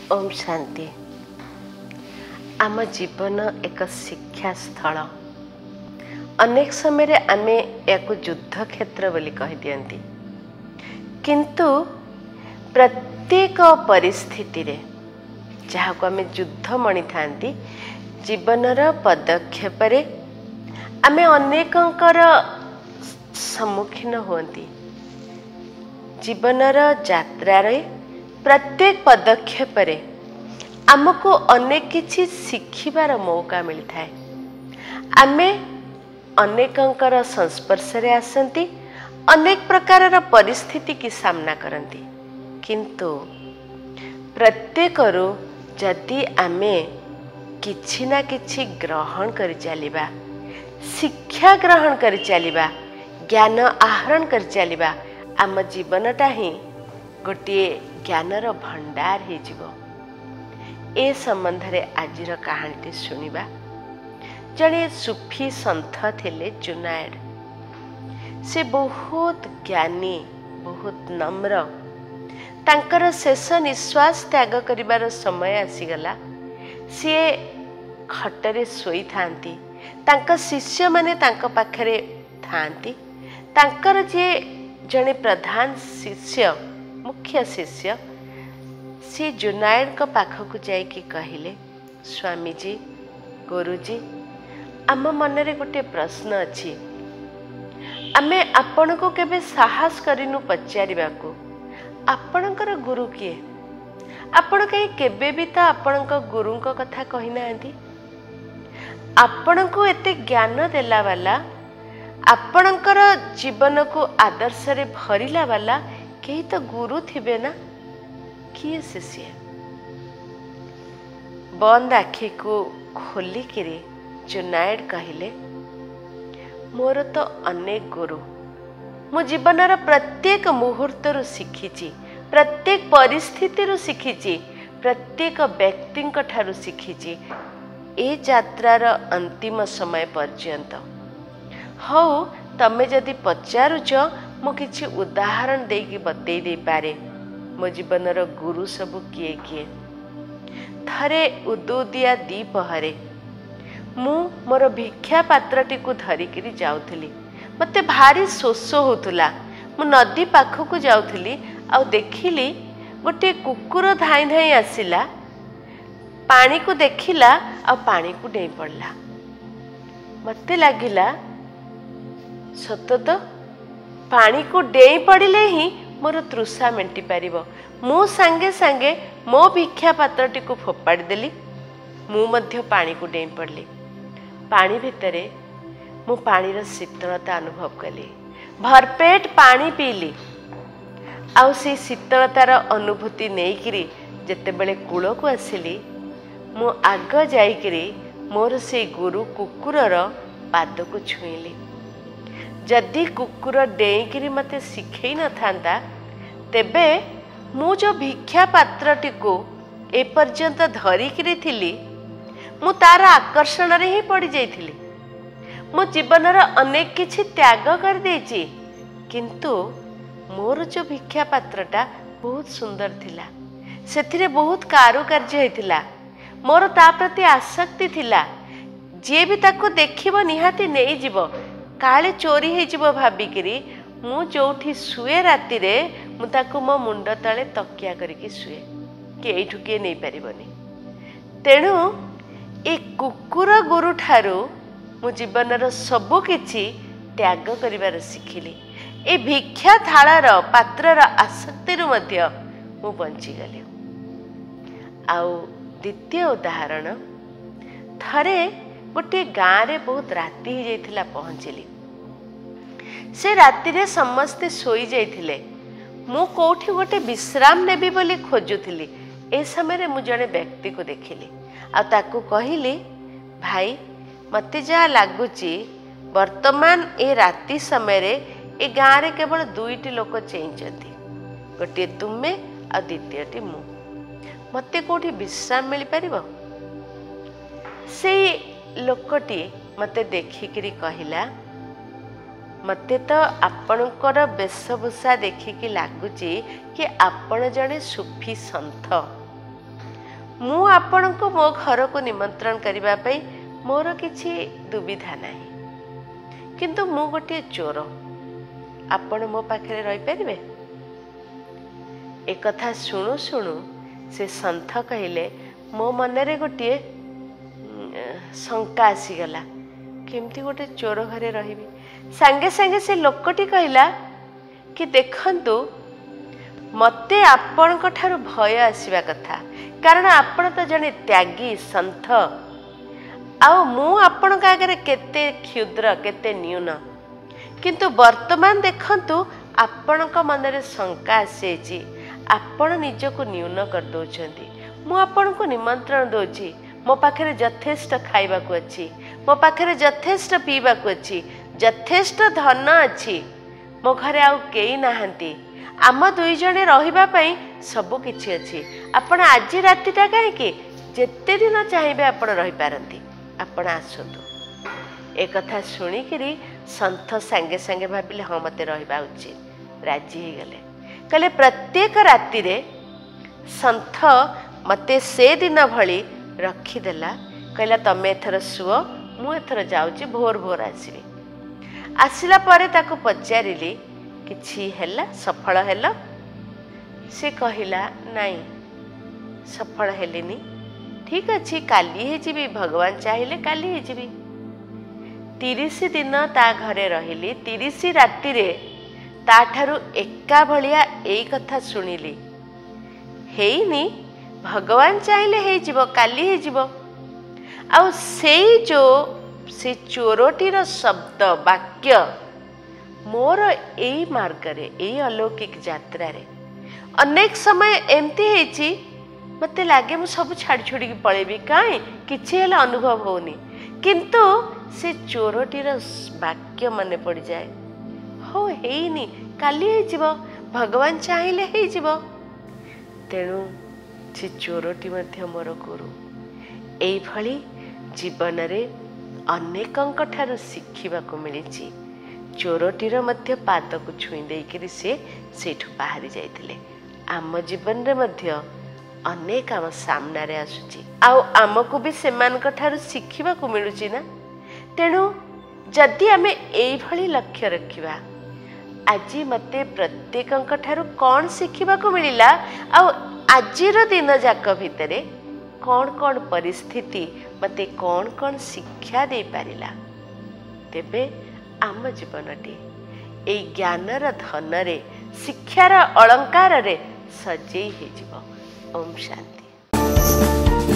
ओम शांति। आम जीवन एक शिक्षा स्थल। अनेक समय आमे या युद्ध क्षेत्र बोली कह दियंती, किंतु प्रत्येक परिस्थिति रे जहाँ को आमे युद्ध मणि थांती जीवनर पदक्षेप रे आमे अनेकंकर सम्मुखीन होती। जीवनर यात्रा रे प्रत्येक पदक्षेप रे आमको अनेक किछि शिखिबार मौका मिलता है। आमे अनेकंकर संस्पर्श रे आसंती, अनेक प्रकार परिस्थिति की सामना करती, किंतु प्रत्येक जदि आमे किछि ना किछि ग्रहण कर चलिबा, शिक्षा ग्रहण कर चलिबा, ज्ञान आहरण कर चलिबा, आम जीवनटा ही गोटे ज्ञानर भंडार हो जिवो। ए संबंध रे आजिर कहानी शुणिबा। जड़े सूफी संत थिले जुनायड। से बहुत ज्ञानी, बहुत नम्र। तांकर शेष निश्वास त्याग करिबार समय आसीगला। सी खटरे सोई थांती, तांका शिष्य माने तांका पाखरे थांती। तांकर जे जने प्रधान शिष्य, मुख्य शिष्य, सी जुनायड को पाखक जाइकी कहले, स्वामी जी, गुरुजी, आम मनरे गोटे प्रश्न अच्छी। आमे आपण को केबे साहस करिनु पचारिबाकू आपणकर गुरु किए? आपण कहीं केबे भी तो आपणक गुरु को कथा कही नांती। आपण को एते ज्ञान देला वाला, आपणकर जीवन को आदर्श रे भरिला वाला कहीं तो गुरु थिबे ना? किए शिष्य? बंद आखि को खोलिकिरी जुनायड कहले, मोर तो अनेक गुरु। मो जीवनर प्रत्येक मुहूर्त शिखिची, प्रत्येक परिस्थिति शिखिची, प्रत्येक व्यक्ति ठारू शिखिची, ए यात्रार अंतिम समय पर्यंत। हौ तमे जदि पचारुच मो किछि उदाहरण देकी बतई दे पारे मो जीवनर गुरु सबु किए किए। थरे उदुदिया दीपहरे मु मोर भिक्षा पात्रटी को धरिकिरी जाउथली। मते भारी शोष होतुला। मु नदी पाखकु जाउथली, आउ देखिली गोटे कुकुर धाई धाई आसिला, पानी को देखिला, आ पानी को डेई पड़ला। मते लागिला सत तो पानी को डेई पड़िले ही मोर तृषा मेंटी पारिबो। मु संगे संगे मो भिक्षा पात्रटी को फोपाड़ी देली। मु मध्य पानी को डेई पड़ली। पानी भितरे मु पानीर शीतलता अनुभव कली। भरपेट पानी पीली। आउ से शीतलतार अनुभूति नेइकिरी जेतेबेले कूल को आसिली, मु आग जाइकिरी मोर से गुरु कुकुरर पाद को छुईली। जदि कुकुर डेईकिरी मते शिखई न थांता, तेबे मु जो भिक्षा पात्रटी को ए पर्यंत धरिकिरी थिली, मु तार आकर्षण रे ही पड़ी जाइथिली। मो जीवनर अनेक किछि त्याग कर देछि, किंतु मोर जो भिक्षा पात्रटा बहुत सुंदर थिला। सेथिरे बहुत कारुकार्य हेतिला। मोर ता प्रति आसक्ति थिला। जे भी ताको देखिबो निहाती नेई जिवो, काले चोरी हे जिवो भाबिकिरी मु जोठी सुए राति रे मु ताको मो मुंड तळे तकिया करिकी सुए कि एठु के नै परिबनी। तेणु ए कुकुर गुरु ठारू मु जीवनर सबु किछि त्याग करिबार शिखिली। ए भिक्षा थाळार पात्रर आसक्तिरु मध्य मु बंची गली। आउ द्वितीय उदाहरण, थरे गोटे गाँ रे बहुत राति ही जाइथिला पहुँचली। से राति रे समस्ते सोई जाइथिले। मु कोठी गोटे विश्राम नेबी बोली खोजुथिली। ए समय मु जने व्यक्ति को देखिली, आ ताकू कहिली, भाई मते जा लागुची वर्तमान ए राति समय रे ए गाँ रे केवल दुईटी लोक चेइचंती, गोटे तुमे आ द्वितीयटी मु। मते कोठी विश्राम मिल परिबो? से लोकटी मते देखिकिरी कहिला, मते तो आपणकर वेशभूषा देखिकी लागुची कि आपण जड़े सूफी संत। मु आपण को मो घर को निमंत्रण करबा पई मोर किछि दुविधा नाही, किंतु मु गोटे चोर, आपण मो पाखरे रही परिबे? एक कथा शुणु शुणु से संथ कहले मो मनरे गोटे शंका आसीगला, केमती गोटे चोर घरे रहिबी। सांगे सांगे से लोकटी कहला कि देखंतु मते आपणक ठारू भय आसीबा कथा, कारण आपण तो जने त्यागी संथ, आउ मु आपणक आगे केते क्षुद्र केते न्यून, किंतु वर्तमान देखंतु आपणक मनरे शंका आसीछि, आपण निजको न्यून कर दोछंती। मु आपण को निमंत्रण दोछि, मो पाखरे यथेष्ट खाइबा को अछि, मो पाखरे यथेष्ट पीबा को अछि, यथेष्ट धन अछि, मो घरे आउ केई नाहंती, आम दुई जने रहिबा पई सब किछि अछि। आपण आज रातिटा काहे कि जेते दिन चाहिबे आपण रहि पारंती, आपण आसतु। एक कथा सुनी किरी संथ संगे संगे भाबिले हाँ मते रहिबा उचित, राजी ही गले। कहले प्रत्येक राति रे संथ मते से दिन भली रखीदेला, कहला तमे एथर सुओ, मु एथर जाउची, भोर भोर आसीबी। आसिला परे ताको पचारिली किछि हैला, सफल हैला? से कहिला नाई सफल हेलिनी, ठीक अछि काली हे जीवी, भगवान चाहिए काली हे जीवी। 30 दिन ता घरे रहिली, 30 राति रे ता ठारू एका भलिया एई कथा सुनिली, हेइनी भगवान चाहिए हे जीवो, काली हे जीवो। आउ सेई जो से चोरटीर शब्द वाक्य मोर एई मार्गरे, एई अलौकिक यात्रा रे अनेक समय एमती हेची, मते लागे मु सब छाड़ छोड़ी पळेबी, काई किछि हेला अनुभव होनी, किंतु से चोरटीर वाक्य मने पड़ जाए, हो हेइनी काली हे जीवो, भगवान चाहिए हे जीवो। तेणु से चोरटी मध्य मोर गुरु। एई भली जीवन रे अनेकंक ठारू शिखिबाकु मिलिछि। चोरटीर मध्य पाद को छुई देइकरी से सेठु बाहरी जाइतिले। आम जीवन रे मध्य अनेक आम सामना रे आसुची, आउ आमको भी सेमानक ठारू शिखिबाकु मिलुची ना। तेणु जदि आमे एई भली लक्ष्य रखिबा, आज मते प्रत्येकंक ठारू कौन शिखिबाकु मिलिला, आउ आजिर दिन जाक भितरे कौन कौन परिस्थिति मते कौन कौन शिक्षा दे पारिला, तेबे आम जीवनटी एई ज्ञानर धन रे, शिक्षार अलंकार रे सजेई हे जीव। ओम शांति।